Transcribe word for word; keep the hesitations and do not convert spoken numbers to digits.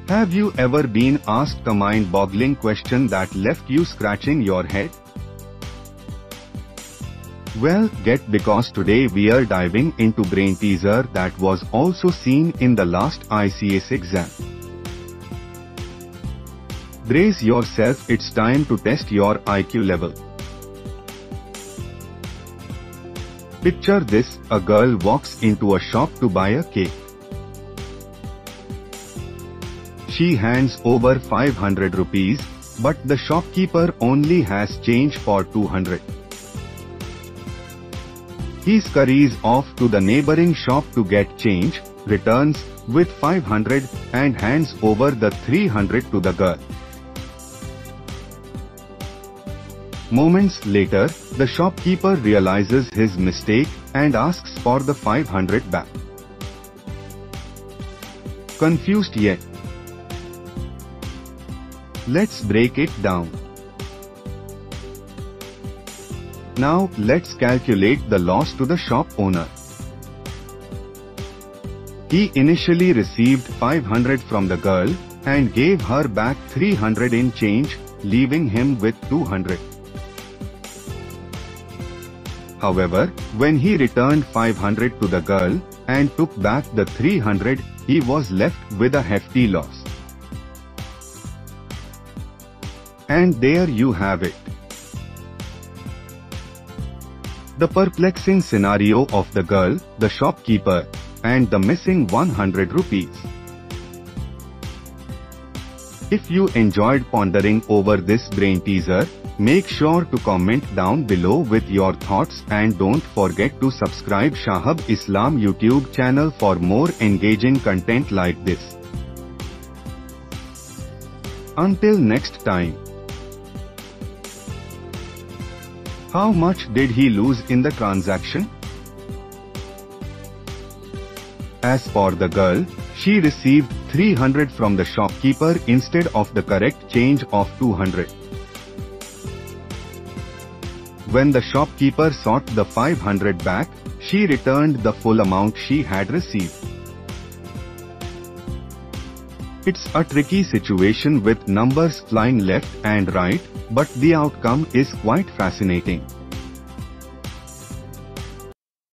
Have you ever been asked a mind-boggling question that left you scratching your head? Well, get because today we are diving into brain teaser that was also seen in the last I C S exam. Brace yourself, it's time to test your I Q level. Picture this, a girl walks into a shop to buy a cake. She hands over five hundred rupees, but the shopkeeper only has change for two hundred. He scurries off to the neighboring shop to get change, returns with five hundred and hands over the three hundred to the girl. Moments later, the shopkeeper realizes his mistake and asks for the five hundred back. Confused yet? Let's break it down. Now, let's calculate the loss to the shop owner. He initially received five hundred from the girl and gave her back three hundred in change, leaving him with two hundred. However, when he returned five hundred to the girl and took back the three hundred, he was left with a hefty loss. And there you have it. The perplexing scenario of the girl, the shopkeeper, and the missing one hundred rupees. If you enjoyed pondering over this brain teaser, make sure to comment down below with your thoughts and don't forget to subscribe Shahab Islam YouTube channel for more engaging content like this. Until next time. How much did he lose in the transaction? As for the girl, she received three hundred from the shopkeeper instead of the correct change of two hundred. When the shopkeeper sought the five hundred back, she returned the full amount she had received. It's a tricky situation with numbers flying left and right, but the outcome is quite fascinating.